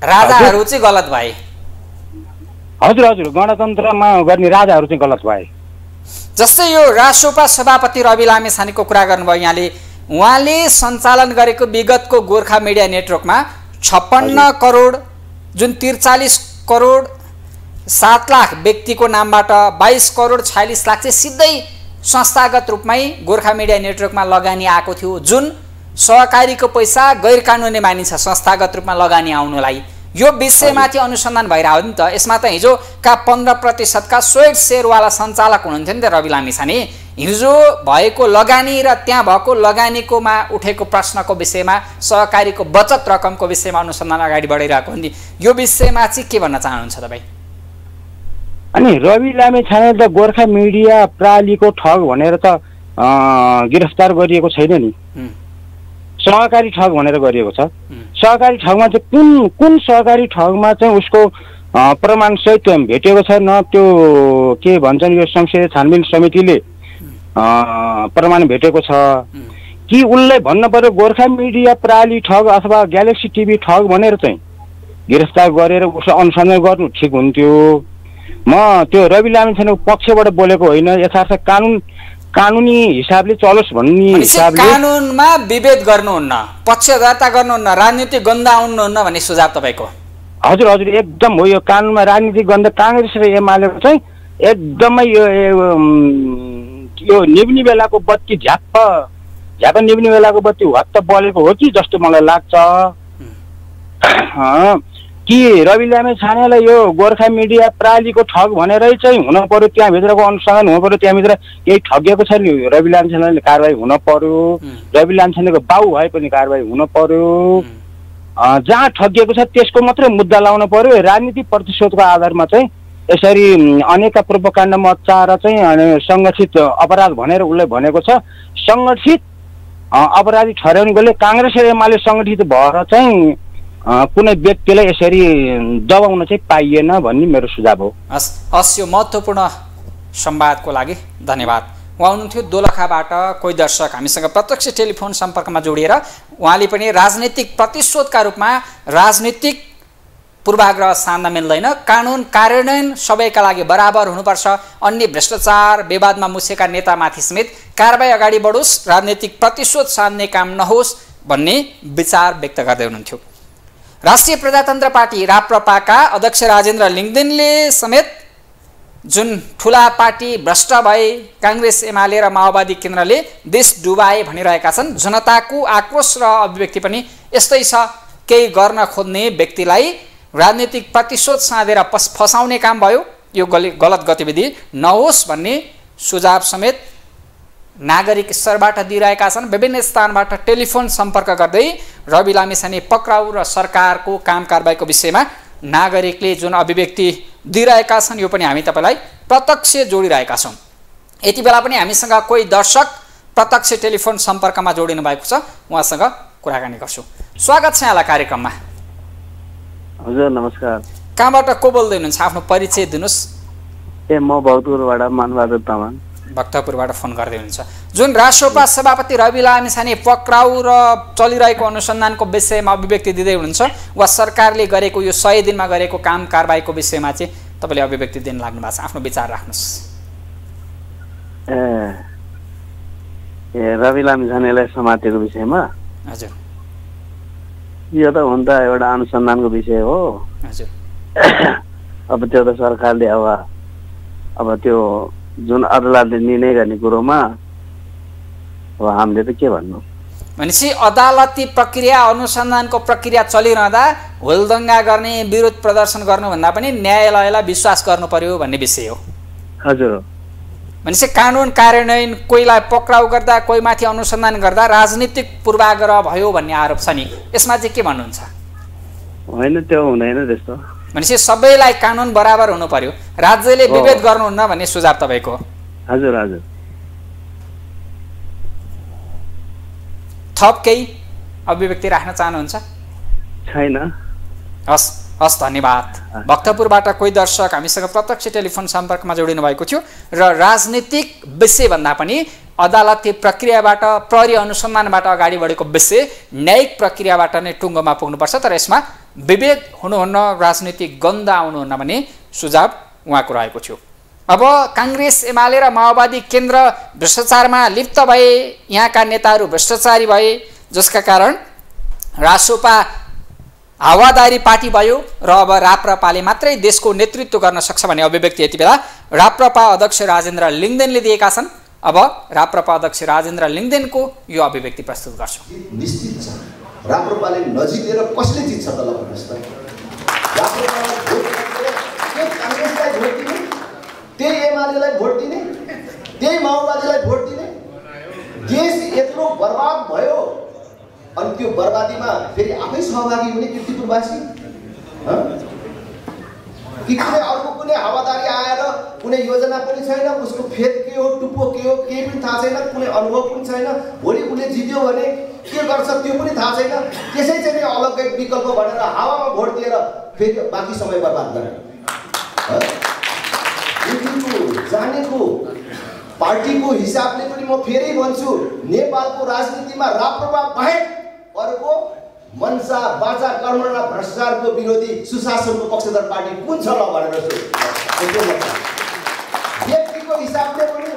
राजाहरू चाहिँ गलत भए। हजुर हजुर, गणतन्त्रमा गर्ने राजाहरू चाहिँ गलत भए। जस्तै यो राष्ट्रपा सभापति रवि लामिछानेको कुरा गर्नुभयो यहाँले, उहाँले सञ्चालन गरेको विगतको गोर्खा मिडिया नेटवर्कमा छप्पन्न करोड जुन त्रिचालिस करोड सात लाख व्यक्तिको नामबाट बाइस करोड छयालिस लाख चाहिँ सिधै संस्थागत रूपमै गोर्खा मिडिया नेटवर्कमा लगानी आएको थियो, जुन सहकारीको पैसा गैर कानुनी मानिन्छ संस्थागत रूपमा लगानी आउनुलाई। यो विषयमाथि अनुसन्धान भइरह्यो नि त। यसमा त हिजोका पन्ध्र प्रतिशतका स्वेट सेयरवाला सञ्चालक हुनुहुन्थ्यो नि त रवि लामिछाने। हिजो भएको लगानी र त्यहाँ भएको लगानीकोमा उठेको प्रश्नको विषयमा सहकारीको बचत रकमको विषयमा अनुसन्धान अगाडि बढिरहेको हो नि। यो विषयमा चाहिँ के भन्न चाहनुहुन्छ तपाईँ? अनि रवि लामिछाने त गोर्खा मिडिया प्रणालीको ठग भनेर त गिरफ्तार गरिएको छैन नि, सहकारी ठग भनेर गरिएको छ। सहकारी ठगमा चाहिँ कुन कुन सहकारी ठगमा चाहिँ उसको प्रमाण सहित भेटेको छ न, त्यो के भन्छन् यो संसदीय छानबिन समितिले प्रमाण भेटेको छ कि उसले भन्नु पर्यो गोर्खा मिडिया प्रणाली ठग अथवा ग्यालेक्सी टिभी ठग भनेर चाहिँ गिरफ्तार गरेर उसलाई अनुसन्धान गर्नु ठिक हुन्थ्यो। म त्यो रवि लामिछानेको पक्षबाट बोलेको होइन, यथार्थ कानुन कानुनी हिसाबले चलोस् भन्ने हिसाबले कानुनमा विभेद गर्नुहुन्न, पक्षधरता गर्नुहुन्न, राजनीतिक गन्ध आउनुहुन्न भन्ने सुझाव तपाईँको? हजुर हजुर एकदम हो। यो कानुनमा राजनीतिक गन्ध काङ्ग्रेस र एमालेको चाहिँ एकदमै यो यो निब्ने बेलाको बत्ती झ्याप्प झ्याप्प निब्ने बेलाको बत्ती हत्त बलेको हो कि जस्तो मलाई लाग्छ कि रवि लामिछानेलाई यो गोर्खा मिडिया प्रणालीको ठग भनेरै चाहिँ हुन पर्यो, त्यहाँभित्रको अनुसन्धान हुनु पर्यो, त्यहाँभित्र केही ठगिएको छ नि रवि लामिछानेले कारवाही हुन पर्यो, रवि लामिछानेको बाउ भए पनि कारवाही हुन पर्यो, जहाँ ठगिएको छ त्यसको मात्रै मुद्दा लाउन पर्यो। राजनीतिक प्रतिशोधको आधारमा चाहिँ यसरी अनेक प्रोपकाण्ड मचाएर चाहिँ सङ्गठित अपराध भनेर उसले भनेको छ। सङ्गठित अपराधी ठहराउने गले काङ्ग्रेस र एमाले सङ्गठित भएर चाहिँ कुनै व्यक्तिलाई यसरी दबाउन चाहिँ पाइएन भन्ने मेरो सुझाव हो। हस् हस् यो महत्त्वपूर्ण संवादको लागि धन्यवाद। उहाँ हुनुहुन्थ्यो दोलखाबाट कोही दर्शक हामीसँग प्रत्यक्ष टेलिफोन सम्पर्कमा जोडिएर, उहाँले पनि राजनीतिक प्रतिशोधका रूपमा राजनीतिक पूर्वाग्रह सान्दा मिल्दैन, कानुन कार्यान्वयन सबैका लागि बराबर हुनुपर्छ, अन्य भ्रष्टाचार विवादमा मुसेका नेतामाथि समेत कारबाही अगाडि बढोस्, राजनीतिक प्रतिशोध सान्ने काम नहोस् भन्ने विचार व्यक्त गर्दै हुनुहुन्थ्यो। राष्ट्रिय प्रजातन्त्र पार्टी राप्रपाका अध्यक्ष राजेन्द्र लिङ्गदेनले समेत जुन ठुला पार्टी भ्रष्ट भए, काङ्ग्रेस एमाले र माओवादी केन्द्रले देश डुबाए भनिरहेका छन्। जनताको आक्रोश र अभिव्यक्ति पनि यस्तै छ, केही गर्न खोज्ने व्यक्तिलाई राजनीतिक प्रतिशोध साँधेर फसाउने काम भयो, यो गलत गतिविधि नहोस् भन्ने सुझाव समेत नागरिक स्तरबाट दिइरहेका छन्। विभिन्न स्थानबाट टेलिफोन सम्पर्क गर्दै रवि लामिछाने पक्राउ र सरकारको काम कारबाहीको विषयमा नागरिकले जुन अभिव्यक्ति दिइरहेका छन् यो पनि हामी तपाईँलाई प्रत्यक्ष जोडिरहेका छौँ। यति बेला पनि हामीसँग कोही दर्शक प्रत्यक्ष टेलिफोन सम्पर्कमा जोडिनु भएको छ, उहाँसँग कुराकानी गर्छु। स्वागत छ यहाँलाई कार्यक्रममा। हजुर नमस्कार। कहाँबाट को बोल्दै हुनुहुन्छ, आफ्नो परिचय दिनुहोस्। ए म भक्तपुरबाट मानबहादुर तामाङ। भक्तपुरबाट फोन गर्दै हुनुहुन्छ। जुन राष्ट्रपा सभापति रवि लामिछाने पक्राउ र चलिरहेको अनुसन्धानको विषयमा अभिव्यक्ति दिँदै हुनुहुन्छ, वा सरकारले गरेको यो सय दिनमा गरेको काम कारबाहीको विषयमा चाहिँ तपाईँले अभिव्यक्ति दिन लाग्नु भएको छ, आफ्नो विचार राख्नुहोस्। ए ए रवि लामिछानेलाई समातेको विषयमा हजुर, यो त हुन त एउटा अनुसन्धानको विषय हो। हजुर अब त्यो त सरकारले अब अब त्यो जुन अदालतले निर्णय गर्ने कुरोमा अब हामीले त के भन्नु। भनेपछि अदालती प्रक्रिया अनुसन्धानको प्रक्रिया चलिरहँदा होलदङ्गा गर्ने, विरोध प्रदर्शन गर्नुभन्दा पनि न्यायालयलाई विश्वास गर्नु पर्यो भन्ने विषय हो। हजुर। भनेपछि कानुन कार्यान्वयन, कोहीलाई पक्राउ गर्दा कोहीमाथि अनुसन्धान गर्दा राजनीतिक पूर्वाग्रह भयो भन्ने आरोप छ नि, यसमा चाहिँ के भन्नुहुन्छ? होइन त्यो हुँदैन त्यस्तो। भनेपछि सबैलाई कानुन बराबर हुनु पर्यो, राज्यले विभेद गर्नुहुन्न भन्ने सुझाव तपाईँको? हजुर हजुर। थप केही अभिव्यक्ति राख्न चाहनुहुन्छ? छैन। हस् हस् धन्यवाद। भक्तपुरबाट कोही दर्शक हामीसँग प्रत्यक्ष टेलिफोन सम्पर्कमा जोडिनु भएको थियो र राजनीतिक विषयभन्दा पनि अदालती प्रक्रियाबाट, प्रहरी अनुसन्धानबाट अगाडि बढेको विषय न्यायिक प्रक्रियाबाट नै टुङ्गोमा पुग्नुपर्छ, तर यसमा विभेद हुनुहुन्न, राजनीतिक गन्ध आउनुहुन्न भन्ने सुझाव उहाँको रहेको थियो। अब काङ्ग्रेस एमाले र माओवादी केन्द्र भ्रष्टाचारमा लिप्त भए, यहाँका नेताहरू भ्रष्टाचारी भए, जसका कारण रासोपा हावादारी पार्टी भयो र अब राप्रपाले मात्रै देशको नेतृत्व गर्न सक्छ भन्ने अभिव्यक्ति यति बेला राप्रपा अध्यक्ष राजेन्द्र लिङदेनले दिएका छन्। अब राप्रपा अध्यक्ष राजेन्द्र लिङदेनको यो अभिव्यक्ति प्रस्तुत गर्छौँ। निश्चित छ राप्रपाले नजितेर कसले जित्छ त ल भन्नुहोस् त। राप्रपालाई भोट दिने, काङ्ग्रेसलाई भोट दिने, त्यही एमालेलाई भोट दिने, त्यही माओवादीलाई भोट दिने, देश यत्रो बर्बाद भयो अनि त्यो बर्बादीमा फेरि आफै सहभागी हुने कीर्तिपुरवासी कि कुनै अर्को कुनै हावादारी आएर कुनै योजना पनि छैन, उसको फेद के हो, टुप्पो के हो केही पनि थाहा छैन, कुनै अनुभव पनि छैन, भोलि उसले जित्यो भने के गर्छ त्यो पनि थाहा छैन, त्यसै चाहिँ अलग्गै विकल्प भनेर हावामा भोट दिएर फेरि बाँकी समय बर्बाद गर्ने जानेको पार्टीको हिसाबले पनि म फेरि भन्छु, नेपालको राजनीतिमा राप्रपा बाहेक अर्को मनसा बाचा कर्मणा भ्रष्टाचारको विरोधी सुशासनको पक्षधर पार्टी कुन छ ल भनेर व्यक्तिको हिसाबले पनि।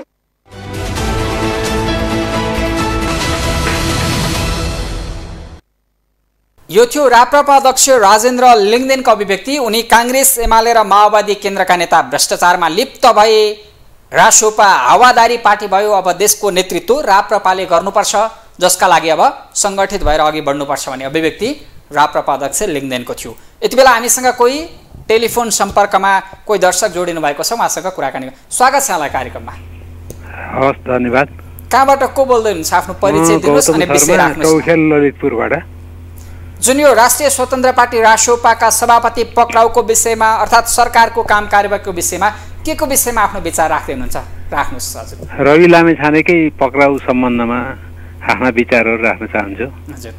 यो थियो राप्रपा अध्यक्ष राजेन्द्र लिङदेनको अभिव्यक्ति। उनी काङ्ग्रेस एमाले र माओवादी केन्द्रका नेता भ्रष्टाचारमा लिप्त भए, रासोपा हावादारी पार्टी भयो, अब देशको नेतृत्व राप्रपाले गर्नुपर्छ, जसका लागि अब सङ्गठित भएर अघि बढ्नुपर्छ भन्ने अभिव्यक्ति राप्रपा अध्यक्ष लिङदेनको थियो। यति बेला हामीसँग कोही टेलिफोन सम्पर्कमा कोही दर्शक जोडिनु भएको छ, उहाँसँग कुराकानी। स्वागत छ यहाँलाई कार्यक्रममा। हस्, धन्यवाद। कहाँबाट को बोल्दै हुनुहुन्छ? आफ्नो परिचय दिनुहोस् अनि विषय राख्नुहोस्। जुन यो राष्ट्रिय स्वतन्त्र पार्टी रासोपाका सभापति पक्राउको विषयमा अर्थात् सरकारको काम कारबाहीको विषयमा के को विषयमा आफ्नो विचार राख्दै हुनुहुन्छ? राख्नुहोस् हजुर। रवि लामेछानेकै पक्राउ सम्बन्धमा आफ्ना विचारहरू राख्न चाहन्छु। हजुर।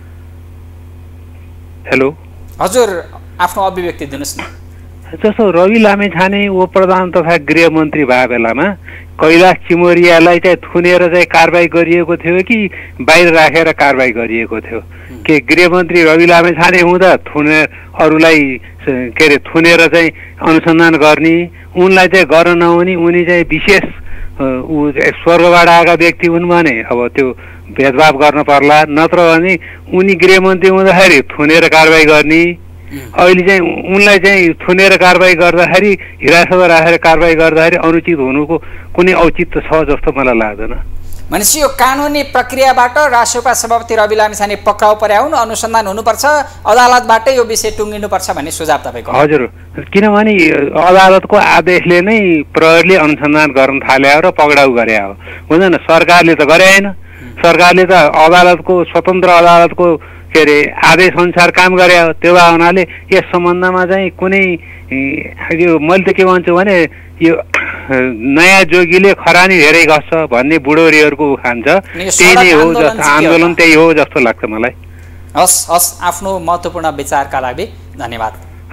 हेलो हजुर, आफ्नो अभिव्यक्ति दिनुहोस् न। जस्तो रवि लामेछाने उप प्रधान तथा गृहमन्त्री भए बेलामा कैलाश चिमोरियालाई चाहिँ थुनेर चाहिँ कारबाही गरिएको थियो कि बाहिर राखेर कारबाही गरिएको थियो? के गृहमन्त्री रवि लामेछाने हुँदा थुने अरूलाई के अरे थुनेर चाहिँ अनुसन्धान गर्ने, उनलाई चाहिँ गर्न नहुने, उनी चाहिँ विशेष ऊ स्वर्गबाट आएका व्यक्ति हुन् भने अब त्यो भेदभाव गर्न पर्ला, नत्र भने उनी गृहमन्त्री हुँदाखेरि थुनेर कारबाही गर्ने, अहिले चाहिँ उनलाई चाहिँ थुनेर कारबाही गर्दाखेरि हिरासतमा राखेर कारबाही गर्दाखेरि अनुचित हुनुको कुनै औचित्य छ जस्तो मलाई लाग्दैन। भनेपछि यो कानुनी प्रक्रियाबाट रासोपा सभापति रवि लामेछाने पक्राउ पर्या हुन्, अनुसन्धान हुनुपर्छ, अदालतबाटै यो विषय टुङ्गिनुपर्छ भन्ने सुझाव तपाईँको? हजुर, किनभने अदालतको आदेशले नै प्रहरीले अनुसन्धान गर्न थाले र पक्राउ गरे हो, हुँदैन? सरकारले त गरे होइन। सरकारले त अदालतको स्वतन्त्र अदालतको के अरे आदेश अनुसार काम गरे हो। त्यो भए हुनाले यस सम्बन्धमा चाहिँ कुनै यो मैले त के भन्छु भने यो नयाँ जोगीले खरानी धेरै गर्छ भन्ने बुढोरीहरूको उखान छ, त्यही नै हो जस्तो आन्दोलन त्यही हो जस्तो लाग्छ मलाई। हस् हस्, आफ्नो महत्त्वपूर्ण विचारका लागि धन्यवाद।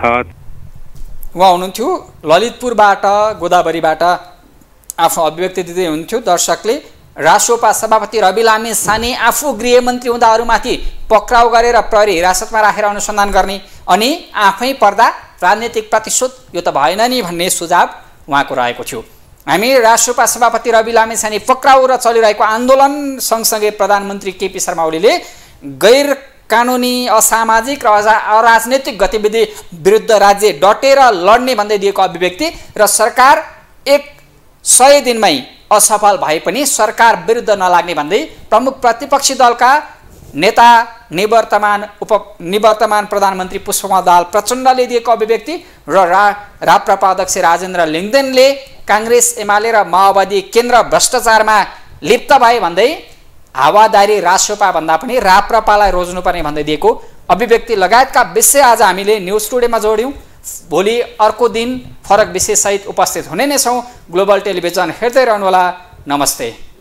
उहाँ हुनुहुन्थ्यो ललितपुरबाट, गोदावरीबाट आफ्नो अभिव्यक्ति दिँदै हुनुहुन्थ्यो। दर्शकले रासोपा सभापति रवि लामेछाने आफू गृहमन्त्री हुँदा अरूमाथि पक्राउ गरेर प्रहरी हिरासतमा राखेर अनुसन्धान गर्ने अनि आफै पर्दा राजनीतिक प्रतिशोध, यो त भएन नि भन्ने सुझाव उहाँको रहेको थियो। हामी रासोपा सभापति रवि लामेछाने पक्राउ र चलिरहेको आन्दोलन सँगसँगै प्रधानमन्त्री केपी शर्मा ओलीले गैर कानुनी असामाजिक र अराजनैतिक गतिविधि विरुद्ध राज्य डटेर लड्ने भन्दै दिएको अभिव्यक्ति र सरकार एक सय दिनमै असफल भए पनि सरकार विरुद्ध नलाग्ने भन्दै प्रमुख प्रतिपक्षी दलका नेता निवर्तमान उप निवर्तमान प्रधानमन्त्री पुष्पकमल दाहाल प्रचण्डले दिएको अभिव्यक्ति र रा राप्रपा अध्यक्ष राजेन्द्र लिङदेनले काङ्ग्रेस एमाले र माओवादी केन्द्र भ्रष्टाचारमा लिप्त भए भन्दै हावादारी रासोपा भन्दा पनि राप्रपालाई रोज्नुपर्ने भन्दै दिएको अभिव्यक्ति लगायतका विषय आज हामीले न्युज टुडेमा जोड्यौँ। भोलि अर्को दिन फरक विषयसहित उपस्थित हुने नै छौँ। ग्लोबल टेलिभिजन हेर्दै रहनुहोला। नमस्ते।